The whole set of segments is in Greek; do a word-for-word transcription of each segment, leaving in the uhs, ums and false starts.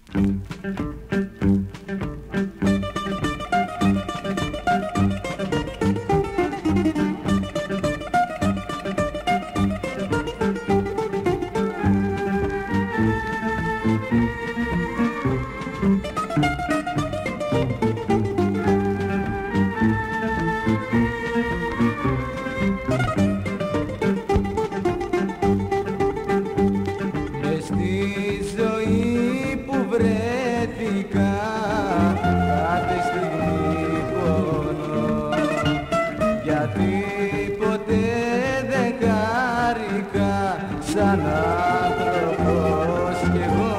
βρέθηκα κάθε στιγμή πονώ, γιατί ποτέ δεν χάρηκα σαν άνθρωπος κι εγώ.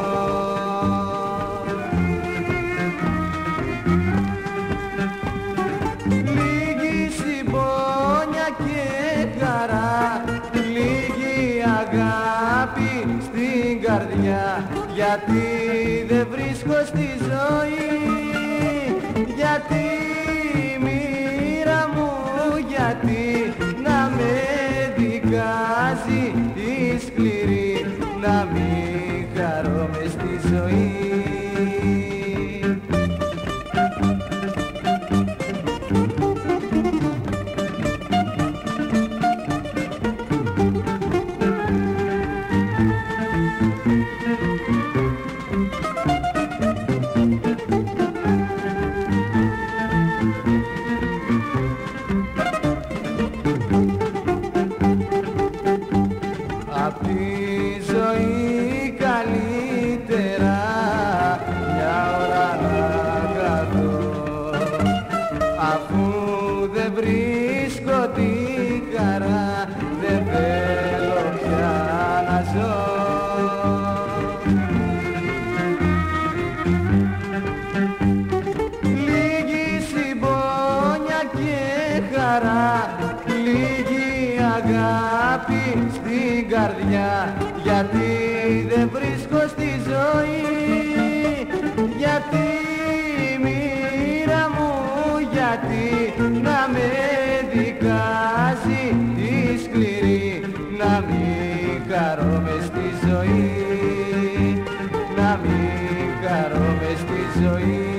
Λίγη συμπόνια και χαρά, λίγη αγάπη στην καρδιά, γιατί δεν βρίσκω στη ζωή, γιατί η μοίρα μου, γιατί να με δικάζει η σκληρή, να μην χαρώ μες στη ζωή. Απ' τη ζωή καλύτερα μια ώρα να καθώ, αφού δεν βρίσκω τη χαρά, δεν θέλω πια να ζω. Λίγη συμπόνια και χαρά, λίγη αγάπη στην καρδιά, γιατί δεν βρίσκω στη ζωή, γιατί η μοίρα μου, γιατί να με δικάζει τη σκληρή, να μην χαρώ μες στη ζωή, να μην χαρώ μες στη ζωή.